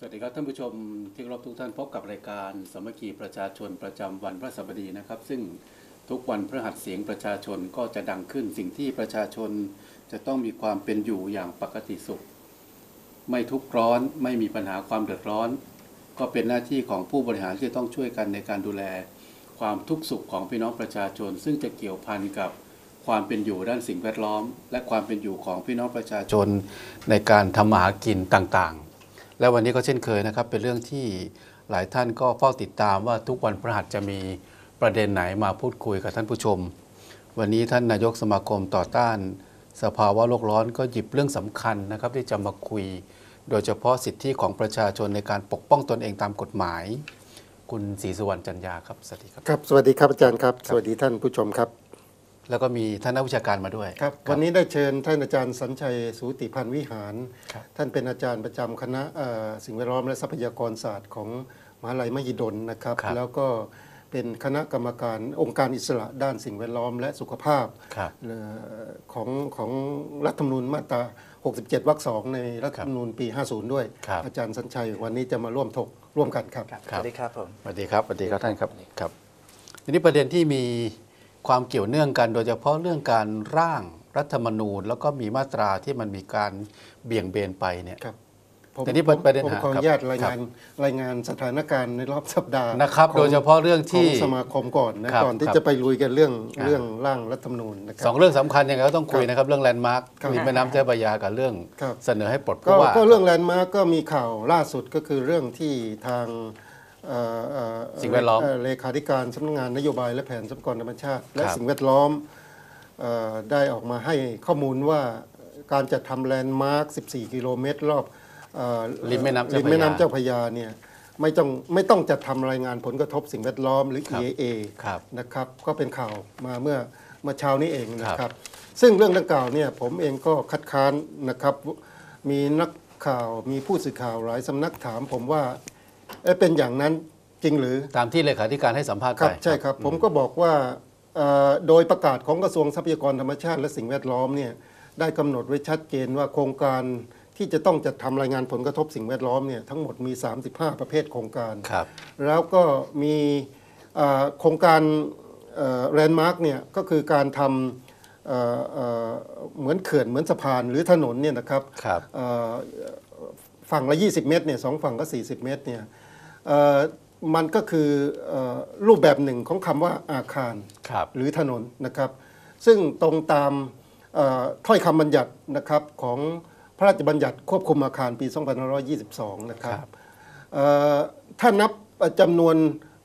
สวัสดีครับท่านผู้ชมที่เคารพทุกท่านพบกับรายการสามัคคีประชาชนประจำวันพฤหัสบดีนะครับซึ่งทุกวันพฤหัสเสียงประชาชนก็จะดังขึ้นสิ่งที่ประชาชนจะต้องมีความเป็นอยู่อย่างปกติสุขไม่ทุกข์ร้อนไม่มีปัญหาความเดือดร้อนก็เป็นหน้าที่ของผู้บริหารที่ต้องช่วยกันในการดูแลความทุกข์สุขของพี่น้องประชาชนซึ่งจะเกี่ยวพันกับความเป็นอยู่ด้านสิ่งแวดล้อมและความเป็นอยู่ของพี่น้องประชาชนในการทำมาหากินต่างๆและวันนี้ก็เช่นเคยนะครับเป็นเรื่องที่หลายท่านก็เฝ้าติดตามว่าทุกวันพฤหัสจะมีประเด็นไหนมาพูดคุยกับท่านผู้ชมวันนี้ท่านนายกสมาคมต่อต้านสภาวะโลกร้อนก็หยิบเรื่องสำคัญนะครับที่จะมาคุยโดยเฉพาะสิทธิของประชาชนในการปกป้องตนเองตามกฎหมายคุณศรีสุวรรณจันยาครับสวัสดีครับครับสวัสดีครับอาจารย์ครับสวัสดีท่านผู้ชมครับแล้วก็มีท่านนักวิชาการมาด้วยครับวันนี้ได้เชิญท่านอาจารย์สัญชัยสูติพันธ์วิหารท่านเป็นอาจารย์ประจำคณะสิ่งแวดล้อมและทรัพยากรศาสตร์ของมหาวิทยาลัยมหิดลนะครับแล้วก็เป็นคณะกรรมการองค์การอิสระด้านสิ่งแวดล้อมและสุขภาพของรัฐธรรมนูญมาตรา67 วรรค 2ในรัฐธรรมนูญปี 50 ด้วยอาจารย์สัญชัยวันนี้จะมาร่วมถกร่วมกันครับสวัสดีครับผมสวัสดีครับสวัสดีครับท่านครับครับทีนี้ประเด็นที่มีความเกี่ยวเนื่องกันโดยเฉพาะเรื่องการร่างรัฐธรรมนูญแล้วก็มีมาตราที่มันมีการเบี่ยงเบนไปเนี่ยแต่นี่ประเด็นผมขออนุญาตรายงานสถานการณ์ในรอบสัปดาห์นะครับโดยเฉพาะเรื่องที่สมาคมก่อนนะก่อนที่จะไปลุยกันเรื่องร่างรัฐธรรมนูญนะครับสองเรื่องสำคัญยังไงก็ต้องคุยนะครับเรื่องแลนด์มาร์คริมแม่น้ำเจ้าพระยากับเรื่องเสนอให้ปลดผู้ว่าก็เรื่องแลนด์มาร์คก็มีข่าวล่าสุดก็คือเรื่องที่ทางสิ่งแวดล้อมเลขาธิการสำนักงานนโยบายและแผนทรัพยากรธรรมชาติและสิ่งแวดล้อมได้ออกมาให้ข้อมูลว่าการจัดทำแลนด์มาร์ค14 กิโลเมตรรอบริมแม่น้ำเจ้าพระยาเนี่ยไม่ต้องจัดทำรายงานผลกระทบสิ่งแวดล้อมหรือ EAA นะครับก็เป็นข่าวมาเมื่อเช้านี้เองนะครับซึ่งเรื่องดังกล่าวเนี่ยผมเองก็คัดค้านนะครับมีนักข่าวมีผู้สื่อข่าวหลายสำนักถามผมว่าเป็นอย่างนั้นจริงหรือตามที่เลขาธิการให้สัมภาษณ์ไปใช่ครับผมก็บอกว่าโดยประกาศของกระทรวงทรัพยากรธรรมชาติและสิ่งแวดล้อมเนี่ยได้กำหนดไว้ชัดเจนว่าโครงการที่จะต้องจัดทำรายงานผลกระทบสิ่งแวดล้อมเนี่ยทั้งหมดมี35ประเภทโครงการแล้วก็มีโครงการแลนด์มาร์คเนี่ยก็คือการทำเหมือนเขื่อนเหมือนสะพานหรือถนนเนี่ยนะครับฝั่งละ20 เมตรเนี่ย2ฝั่งก็40 เมตรเนี่ยมันก็คือรูปแบบหนึ่งของคำว่าอาคารหรือถนนนะครับซึ่งตรงตามถ้อยคำบัญญัตินะครับของพระราชบัญญัติควบคุมอาคารปี 2522 นะครับถ้านับจำนวน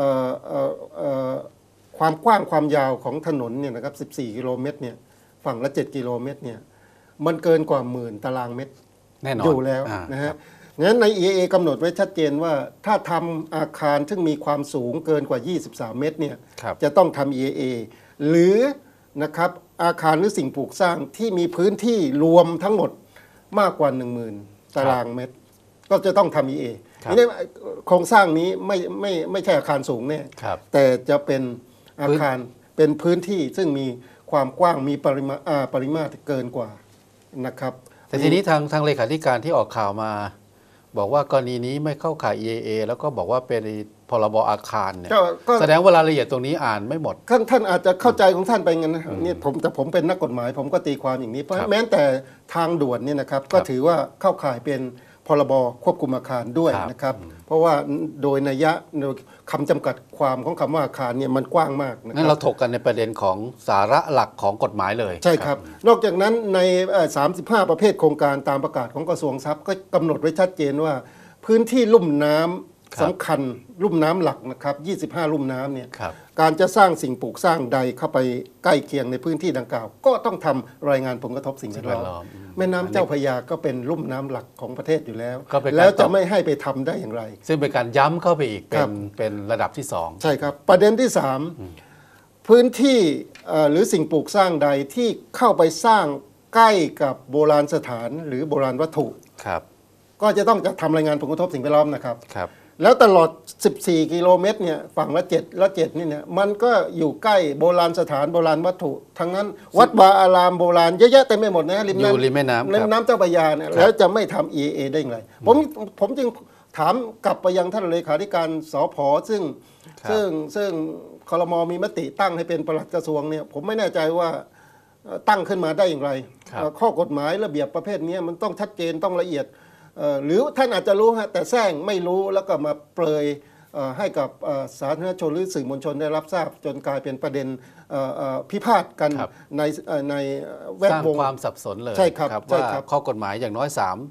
ความกว้างความยาวของถนนเนี่ยนะครับ14 กิโลเมตรเนี่ยฝั่งละ7 กิโลเมตรเนี่ยมันเกินกว่า10,000 ตารางเมตรอยู่แล้วนะฮะงั้นใน EAA กำหนดไว้ชัดเจนว่าถ้าทำอาคารซึ่งมีความสูงเกินกว่า23 เมตรเนี่ยจะต้องทำ EAA หรือนะครับอาคารหรือสิ่งปลูกสร้างที่มีพื้นที่รวมทั้งหมดมากกว่า 10,000 ตารางเมตรก็จะต้องทำ EAA นี่โครงสร้างนี้ไม่ใช่อาคารสูงแน่แต่จะเป็นอาคารเป็นพื้นที่ซึ่งมีความกว้างมีปริมาตรเกินกว่านะครับแต่ทีนี้ทางเลขาธิการที่ออกข่าวมาบอกว่ากรณีนี้ไม่เข้าข่าย EAA แล้วก็บอกว่าเป็นพรบอาคารเนี่ยแสดงว่ารายละเอียดตรงนี้อ่านไม่หมดท่านอาจจะเข้าใจของท่านไปงั้นนะนี่ผมเป็นนักกฎหมายผมก็ตีความอย่างนี้เพราะแม้แต่ทางด่วนเนี่ยนะครับก็ถือว่าเข้าข่ายเป็นพรบควบคุมอาคารด้วยนะครับเพราะว่าโดยนัยยะคำจำกัดความของคำว่าอาคารเนี่ยมันกว้างมากงั้นเราถกกันในประเด็นของสาระหลักของกฎหมายเลยใช่ครับนอกจากนั้นใน35ประเภทโครงการตามประกาศของกระทรวงทรัพย์ก็กำหนดไว้ชัดเจนว่าพื้นที่ลุ่มน้ำสำคัญลุ่มน้ำหลักนะครับ25ลุ่มน้ำเนี่ยการจะสร้างสิ่งปลูกสร้างใดเข้าไปใกล้เคียงในพื้นที่ดังกล่าวก็ต้องทำรายงานผลกระทบสิ่งแวดล้อมแม่น้ำเจ้าพระยาก็เป็นลุ่มน้ำหลักของประเทศอยู่แล้วแล้วจะไม่ให้ไปทำได้อย่างไรซึ่งเป็นการย้ำเข้าไปอีกเป็นระดับที่2 ใช่ครับประเด็นที่3พื้นที่หรือสิ่งปลูกสร้างใดที่เข้าไปสร้างใกล้กับโบราณสถานหรือโบราณวัตถุก็จะต้องทำรายงานผลกระทบสิ่งแวดล้อมนะครับแล้วตลอด14 กิโลเมตรเนี่ยฝั่งละ7นี่เนี่ยมันก็อยู่ใกล้โบราณสถานโบราณวัตถุทั้งนั้นวัดวาอารามโบราณเยอะแยะเต็มไปหมดนะริมแม่น้ำเจ้าพระยาเนี่ยแล้วจะไม่ทำ EAA ได้ยังไงผมจึงถามกลับไปยังท่านเลขาธิการสผซึ่งครม.มีมติตั้งให้เป็นปลัดกระทรวงเนี่ยผมไม่แน่ใจว่าตั้งขึ้นมาได้อย่างไรข้อกฎหมายระเบียบประเภทนี้มันต้องชัดเจนต้องละเอียดหรือท่านอาจจะรู้ฮะแต่แซงไม่รู้แล้วก็มาเปรยให้กับสาธารณชนหรือสื่อมวลชนได้รับทราบจนกลายเป็นประเด็นพิพาทกันในแวดวงสร้างความสับสนเลยใช่ครับว่าข้อกฎหมายอย่างน้อย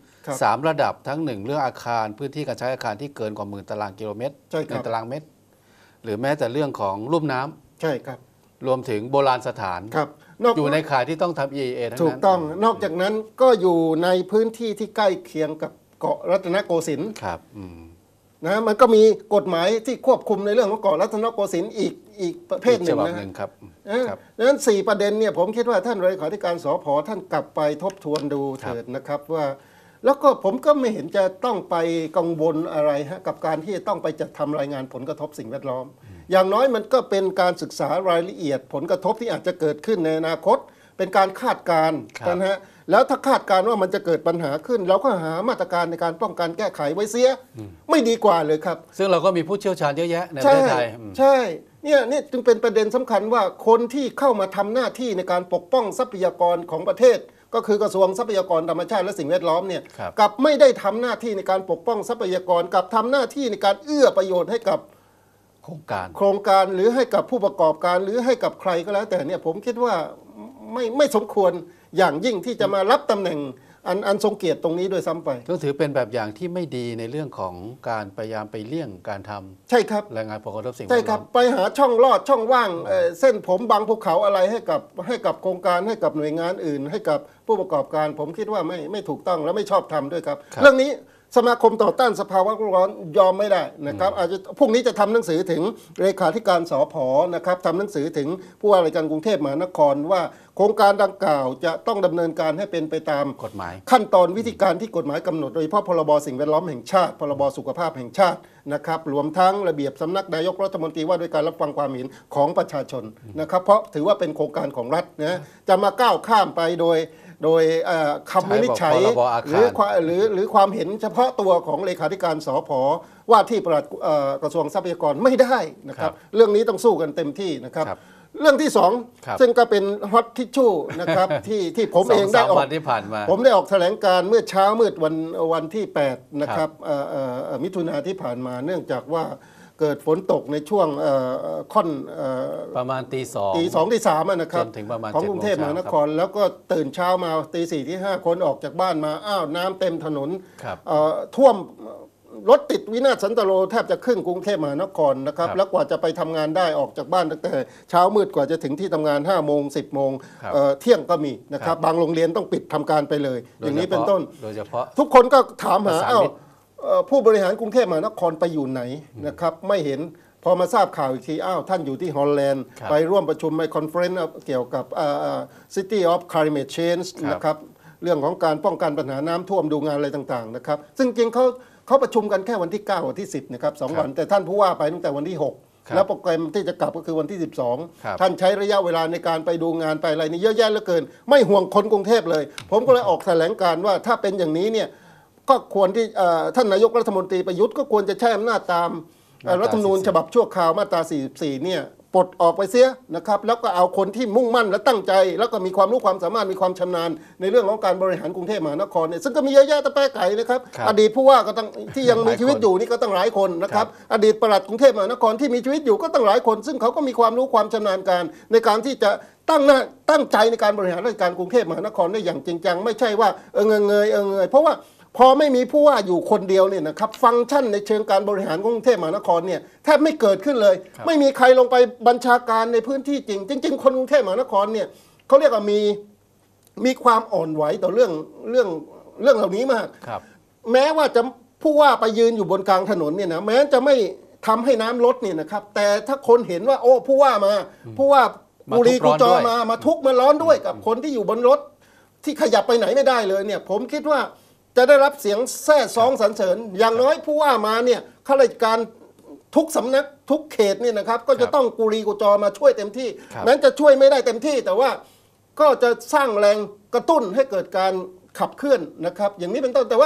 3ระดับทั้ง1เรื่องอาคารพื้นที่การใช้อาคารที่เกินกว่า10,000 ตารางกิโลเมตร1 ตารางเมตรหรือแม้แต่เรื่องของลุ่มน้ำใช่ครับรวมถึงโบราณสถานอยู่ในข่ายที่ต้องทำ EIA ทั้งนั้นถูกต้องนอกจากนั้นก็อยู่ในพื้นที่ที่ใกล้เคียงกับเกาะรัตนโกสินทร์ครับนะมันก็มีกฎหมายที่ควบคุมในเรื่องของเกาะรัตนโกสินทร์อีกประเภทหนึ่งนะครับดังนั้น4ประเด็นเนี่ยผมคิดว่าท่านเลขาธิการสผ.ท่านกลับไปทบทวนดูเถิดนะครับว่าแล้วก็ผมก็ไม่เห็นจะต้องไปกังวลอะไรฮะกับการที่จะต้องไปจัดทำรายงานผลกระทบสิ่งแวดล้อมอย่างน้อยมันก็เป็นการศึกษารายละเอียดผลกระทบที่อาจจะเกิดขึ้นในอนาคตเป็นการคาดการณ์นะฮะแล้วถ้าคาดการณ์ว่ามันจะเกิดปัญหาขึ้นเราก็หามาตรการในการป้องกันแก้ไขไว้เสียไม่ดีกว่าเลยครับซึ่งเราก็มีผู้เชี่ยวชาญเยอะแยะในประเทศไทยใช่เนี่ยจึงเป็นประเด็นสำคัญว่าคนที่เข้ามาทำหน้าที่ในการปกป้องทรัพยากรของประเทศก็คือกระทรวงทรัพยากรธรรมชาติและสิ่งแวดล้อมเนี่ยกับไม่ได้ทำหน้าที่ในการปกป้องทรัพยากรกับทำหน้าที่ในการเอื้อประโยชน์ให้กับโครงการหรือให้กับผู้ประกอบการหรือให้กับใครก็แล้วแต่เนี่ยผมคิดว่าไม่สมควรอย่างยิ่งที่จะมารับตำแหน่งอันทรงเกียรติตรงนี้ด้วยซ้ำไปต้องถือเป็นแบบอย่างที่ไม่ดีในเรื่องของการพยายามไปเลี่ยงการทำใช่ครับรายงานผลกระทบสิ่งแวดล้อมใช่ครับไปหาช่องลอดช่องว่างเส้นผมบางภูเขาอะไรให้กับโครงการให้กับหน่วยงานอื่นให้กับผู้ประกอบการผมคิดว่าไม่ถูกต้องและไม่ชอบทำด้วยครับเรื่องนี้สมาคมต่อต้านสภาวะโลกร้อนยอมไม่ได้นะครับอาจจะพรุ่งนี้จะทำหนังสือถึงเลขาธิการสผ.นะครับทำหนังสือถึงผู้ว่าราชการกรุงเทพมหานครว่าโครงการดังกล่าวจะต้องดำเนินการให้เป็นไปตามกฎหมายขั้นตอนวิธีการที่กฎหมายกำหนดโดยเฉพาะพรบสิ่งแวดล้อมแห่งชาติพรบสุขภาพแห่งชาตินะครับรวมทั้งระเบียบสำนักนายกรัฐมนตรีว่าด้วยการรับฟังความเห็นของประชาชนนะครับเพราะถือว่าเป็นโครงการของรัฐนะจะมาก้าวข้ามไปโดยคำวินิจฉัยหรือความเห็นเฉพาะตัวของเลขาธิการสผ.ว่าที่ปลัดกระทรวงทรัพยากรไม่ได้นะครับเรื่องนี้ต้องสู้กันเต็มที่นะครับเรื่องที่2ซึ่งก็เป็นฮอตทิชชู่นะครับที่ผมเองได้ออกผมได้ออกแถลงการเมื่อเช้ามืดวันที่8นะครับมิถุนาที่ผ่านมาเนื่องจากว่าเกิดฝนตกในช่วงค่อนประมาณตี 2 ตี 3นะครับของกรุงเทพมหานครแล้วก็ตื่นเช้ามาตี 4 ที่ 5คนออกจากบ้านมาอ้าวน้ำเต็มถนนท่วมรถติดวินาศสันตโลแทบจะครึ่งกรุงเทพมหานครนะครับแล้วกว่าจะไปทำงานได้ออกจากบ้านตั้งแต่เช้ามืดกว่าจะถึงที่ทำงาน5 โมง 10 โมงเที่ยงก็มีนะครับบางโรงเรียนต้องปิดทำการไปเลยอย่างนี้เป็นต้นโดยเฉพาะทุกคนก็ถามหาผู้บริหารกรุงเทพมหานครไปอยู่ไหนนะครับไม่เห็นพอมาทราบข่าวอีกทีท่านอยู่ที่ฮอลแลนด์ไปร่วมประชุมในคอนเฟอเรนซ์เกี่ยวกับ City of Climate Change นะครับเรื่องของการป้องกันปัญหาน้ำท่วมดูงานอะไรต่างๆนะครับซึ่งจริงเขาประชุมกันแค่วันที่9วันที่10นะครับ2 วันแต่ท่านผู้ว่าไปตั้งแต่วันที่6แล้วโปรแกรมที่จะกลับก็คือวันที่12ท่านใช้ระยะเวลาในการไปดูงานไปอะไรนี่เยอะแยะเหลือเกินไม่ห่วงคนกรุงเทพเลยผมก็เลยออกแถลงการว่าถ้าเป็นอย่างนี้เนี่ยก็ควรที่ท่านนายกรัฐมนตรีประยุทธ์ก็ควรจะใช้อำนาจตามรัฐธรรมนูญฉบับชั่วคราวมาตรา 44 เนี่ยปลดออกไปเสียนะครับแล้วก็เอาคนที่มุ่งมั่นและตั้งใจแล้วก็มีความรู้ความสามารถมีความชำนาญในเรื่องของการบริหารกรุงเทพมหานครเนี่ยซึ่งก็มีเยอะแยะตะแปะไก่นะครับอดีตผู้ว่าก็ตั้งที่ยังมีชีวิตอยู่นี่ก็ตั้งหลายคนนะครับอดีตปลัดกรุงเทพมหานครที่มีชีวิตอยู่ก็ตั้งหลายคนซึ่งเขาก็มีความรู้ความชำนาญการในการที่จะตั้งใจในการบริหารราชการกรุงเทพมหานครได้อย่างจริงจังไม่ใช่ว่าเงยเพราะว่าพอไม่มีผู้ว่าอยู่คนเดียวเนี่ยนะครับฟังก์ชันในเชิงการบริหารกรุงเทพมหานครเนี่ยแทบไม่เกิดขึ้นเลยไม่มีใครลงไปบัญชาการในพื้นที่จริงคนกรุงเทพมหานครเนี่ยเขาเรียกว่ามีความอ่อนไหวต่อเรื่องเหล่านี้มากแม้ว่าจะผู้ว่าไปยืนอยู่บนกลางถนนเนี่ยนะแม้จะไม่ทำให้น้ำลดเนี่ยนะครับแต่ถ้าคนเห็นว่าโอ้ผู้ว่ากุลีกุจอมาทุกข์มาร้อนด้วยกับคนที่อยู่บนรถที่ขยับไปไหนไม่ได้เลยเนี่ยผมคิดว่าจะได้รับเสียงแซ่ซ้องสรรเสริญอย่างน้อยผู้ว่ามาเนี่ยข้าราชการทุกสำนักทุกเขตเนี่ยนะครับก็จะต้องกุลีกุจอมาช่วยเต็มที่แม้จะช่วยไม่ได้เต็มที่แต่ว่าก็จะสร้างแรงกระตุ้นให้เกิดการขับเคลื่อนนะครับอย่างนี้เป็นต้นแต่ว่า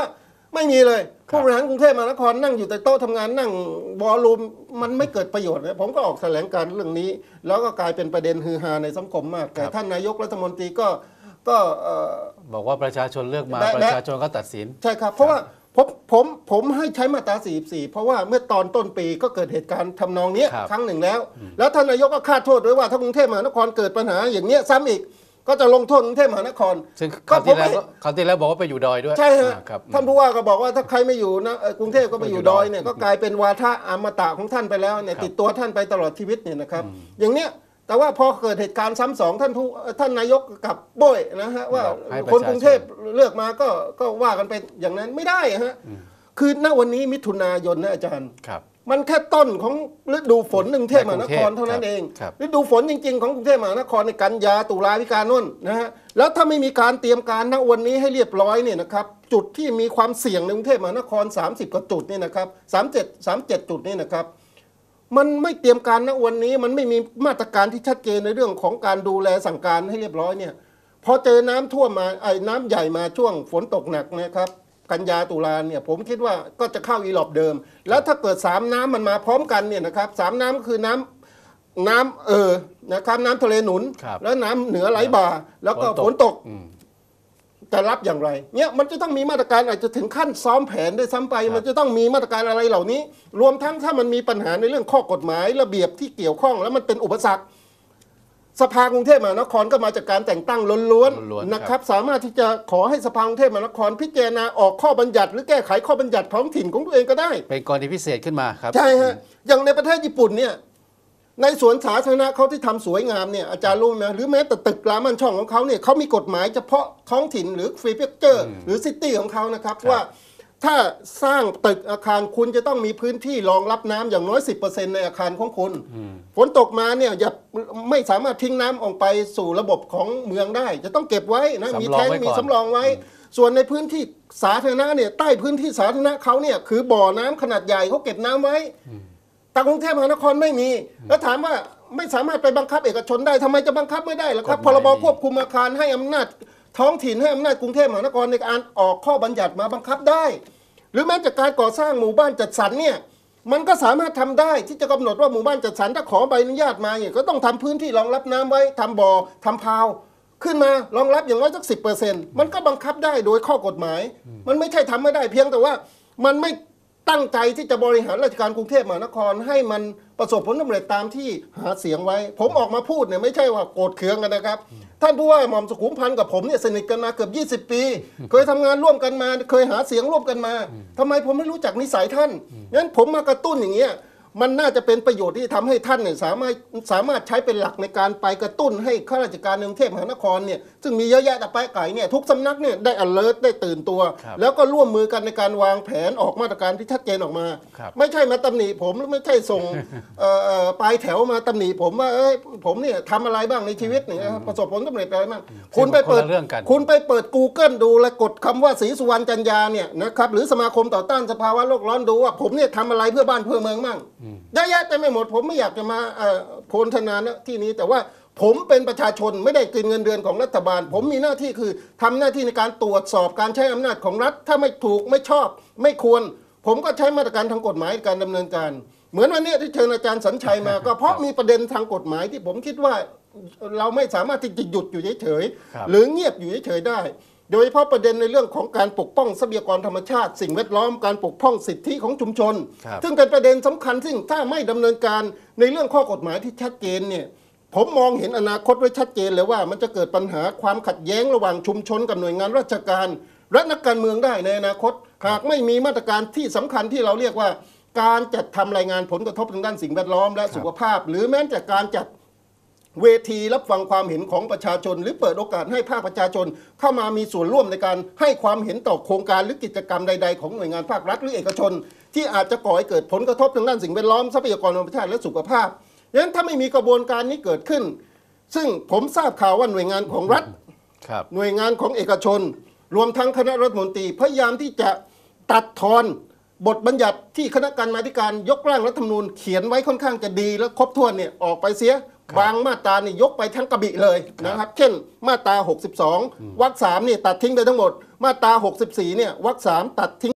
ไม่มีเลยผู้บริหารกรุงเทพมหานครนั่งอยู่แต่โต๊ะทำงานนั่งวอลลุ่มมันไม่เกิดประโยชน์ผมก็ออกแถลงการเรื่องนี้แล้วก็กลายเป็นประเด็นฮือฮาในสังคมมากแต่ท่านนายกรัฐมนตรีก็บอกว่าประชาชนเลือกมาประชาชนก็ตัดสินใช่ครับเพราะว่าผมให้ใช้มาตรา 44 เพราะว่าเมื่อตอนต้นปีก็เกิดเหตุการณ์ทำนองนี้ครั้งหนึ่งแล้วท่านนายกก็คาดโทษด้วยว่าถ้ากรุงเทพมหานครเกิดปัญหาอย่างนี้ซ้ำอีกก็จะลงโทษกรุงเทพมหานครซึ่งคราวที่แล้วบอกว่าไปอยู่ดอยด้วยใช่ฮะท่านผู้ว่าก็บอกว่าถ้าใครไม่อยู่นะกรุงเทพก็ไปอยู่ดอยเนี่ยก็กลายเป็นวาทะอมตะของท่านไปแล้วเนี่ยติดตัวท่านไปตลอดชีวิตเนี่ยนะครับอย่างเนี้ยแต่ว่าพอเกิดเหตุการณ์ซ้ำสองท่านนายกกับโบยนะฮะว่าคนกรุงเทพเลือกมาก็ว่ากันไปอย่างนั้นไม่ได้ฮะคือณวันนี้มิถุนายนนะอาจารย์มันแค่ต้นของฤดูฝนกรุงเทพมหานครเท่านั้นเองฤดูฝนจริงๆของกรุงเทพมหานครในกันยาตุลาพฤศจิกายนนะฮะแล้วถ้าไม่มีการเตรียมการณวันนี้ให้เรียบร้อยเนี่ยนะครับจุดที่มีความเสี่ยงในกรุงเทพมหานคร30กว่าจุดนี่นะครับ37จุดนี่นะครับมันไม่เตรียมการณวันนี้มันไม่มีมาตรการที่ชัดเจนในเรื่องของการดูแลสั่งการให้เรียบร้อยเนี่ยพอเจอน้ำท่วมมาน้ำใหญ่มาช่วงฝนตกหนักนะครับกันยาตุลาเนี่ยผมคิดว่าก็จะเข้าอีหลอบเดิมแล้วถ้าเกิด3น้ำมันมาพร้อมกันเนี่ยนะครับ3น้ำก็คือน้ำนะครับน้ำทะเลหนุนแล้วน้ำเหนือไหลบ่าแล้วก็ฝนตกจะรับอย่างไรเนี่ยมันจะต้องมีมาตรการอาจจะถึงขั้นซ้อมแผนด้วยซ้ำไปมันจะต้องมีมาตรการอะไรเหล่านี้รวมทั้งถ้ามันมีปัญหาในเรื่องข้อกฎหมายระเบียบที่เกี่ยวข้องแล้วมันเป็นอุปสรรคสภากรุงเทพมหานครก็มาจากการแต่งตั้งล้วนๆนะครับสามารถที่จะขอให้สภากรุงเทพมหานครพิจารณาออกข้อบัญญัติหรือแก้ไขข้อบัญญัติท้องถิ่นของตัวเองก็ได้เป็นกรณีพิเศษขึ้นมาครับใช่ฮะอย่างในประเทศญี่ปุ่นเนี่ยในสวนสาธารณะเขาที่ทำสวยงามเนี่ยอาจารย์รู้ไหมหรือแม้แต่ตึกรามันช่องของเขาเนี่ยเขามีกฎหมายเฉพาะท้องถิ่นหรือฟรีเพคเจอร์หรือซิตี้ของเขานะครับว่าถ้าสร้างตึกอาคารคุณจะต้องมีพื้นที่รองรับน้ำอย่างน้อย 10% ในอาคารของคุณฝนตกมาเนี่ยอย่าไม่สามารถทิ้งน้ำออกไปสู่ระบบของเมืองได้จะต้องเก็บไว้นะมีแท้งมีสำรองไว้ส่วนในพื้นที่สาธารณะเนี่ยใต้พื้นที่สาธารณะเขาเนี่ยคือบ่อน้ำขนาดใหญ่เขาเก็บน้ำไว้แต่กรุงเทพมหานครไม่มีแล้วถามว่าไม่สามารถไปบังคับเอกชนได้ทำไมจะบังคับไม่ได้ล่ะครับพรบควบคุมอาคารให้อำนาจท้องถิ่นให้อำนาจกรุงเทพมหานครในการออกข้อบัญญัติมาบังคับได้หรือแม้แต่การก่อสร้างหมู่บ้านจัดสรรเนี่ยมันก็สามารถทำได้ที่จะกำหนดว่าหมู่บ้านจัดสรรถ้าขอใบอนุญาตมาเนี่ยก็ต้องทำพื้นที่รองรับน้ำไว้ทำบ่อทำพาวขึ้นมารองรับอย่างน้อยสัก 10% มันก็บังคับได้โดยข้อกฎหมายมันไม่ใช่ทำไม่ได้เพียงแต่ว่ามันไม่ตั้งใจที่จะบริหารราชการกรุงเทพมหานครให้มันประสบผลสำเร็จตามที่หาเสียงไว้ผมออกมาพูดเนี่ยไม่ใช่ว่าโกรธเคืองกันนะครับท่านผู้ว่าหม่อมสุขุมพันธ์กับผมเนี่ยสนิทกันมาเกือบ20 ปีเคยทำงานร่วมกันมาเคยหาเสียงร่วมกันมาทำไมผมไม่รู้จักนิสัยท่านงั้นผมมากระตุ้นอย่างเงี้ยมันน่าจะเป็นประโยชน์ที่ทำให้ท่านเนี่ยสามารถใช้เป็นหลักในการไปกระตุ้นให้ข้าราชการกรุงเทพมหานครเนี่ยซึ่งมีเยอะแยะแต่ไปไก่เนี่ยทุกสำนักเนี่ยได้ alert ได้ตื่นตัวแล้วก็ร่วมมือกันในการวางแผนออกมาตรการที่ชัดเจนออกมาไม่ใช่มาตำหนิผมหรือไม่ใช่ส่งปลายแถวมาตำหนิผมว่าผมเนี่ยทำอะไรบ้างในชีวิตเนี่ยประสบผลสำเร็จอะไรบ้างคุณไปเปิด Google ดูและกดคำว่าศรีสุวรรณจันยาเนี่ยนะครับหรือสมาคมต่อต้านสภาวะโลกร้อนดูว่าผมเนี่ยทำอะไรเพื่อบ้านเพื่อเมืองมั่งเยอะแยะแต่ไม่หมดผมไม่อยากจะมาโพลธนาที่นี้แต่ว่าผมเป็นประชาชนไม่ได้กินเงินเดือนของรัฐบาลผมมีหน้าที่คือทำหน้าที่ในการตรวจสอบการใช้อำนาจของรัฐถ้าไม่ถูกไม่ชอบไม่ควรผมก็ใช้มาตรการทางกฎหมายในการดำเนินการเหมือนวันนี้ที่เชิญอาจารย์สัญชัยมาก็เพราะมีประเด็นทางกฎหมายที่ผมคิดว่าเราไม่สามารถที่จะหยุดอยู่เฉยๆหรือเงียบอยู่เฉยๆได้โดยเฉพาะประเด็นในเรื่องของการปกป้องทรัพยากรธรรมชาติสิ่งแวดล้อมการปกป้องสิทธิของชุมชนซึ่งเป็นประเด็นสำคัญซึ่งถ้าไม่ดำเนินการในเรื่องข้อกฎหมายที่ชัดเจนเนี่ยผมมองเห็นอนาคตไว้ชัดเจนเลยว่ามันจะเกิดปัญหาความขัดแย้งระหว่างชุมชนกับหน่วยงานราชการและนักการเมืองได้ในอนาคตหากไม่มีมาตรการที่สำคัญที่เราเรียกว่าการจัดทำรายงานผลกระทบทางด้านสิ่งแวดล้อมและสุขภาพหรือแม้แต่การจัดเวทีรับฟังความเห็นของประชาชนหรือเปิดโอกาสให้ภาคประชาชนเข้ามามีส่วนร่วมในการให้ความเห็นต่อโครงการหรือกิจกรรมใดๆของหน่วยงานภาครัฐหรือเอกชนที่อาจจะก่อให้เกิดผลกระทบทางด้านสิ่งแวดล้อมทรัพยากรธรรมชาติและสุขภาพดังนั้นถ้าไม่มีกระบวนการนี้เกิดขึ้นซึ่งผมทราบข่าวว่าหน่วยงานของรัฐหน่วยงานของเอกชนรวมทั้งคณะรัฐมนตรีพยายามที่จะตัดทอนบทบัญญัติที่คณะกรรมาธิการยกร่างรัฐธรรมนูญเขียนไว้ค่อนข้างจะดีและครบถ้วนเนี่ยออกไปเสียบางมาตรานี่ยกไปทั้งกระบี่เลยนะครับเช่นมาตรา62วรรค3นี่ตัดทิ้งไปทั้งหมดมาตรา64เนี่ยวรรค3ตัดทิ้ง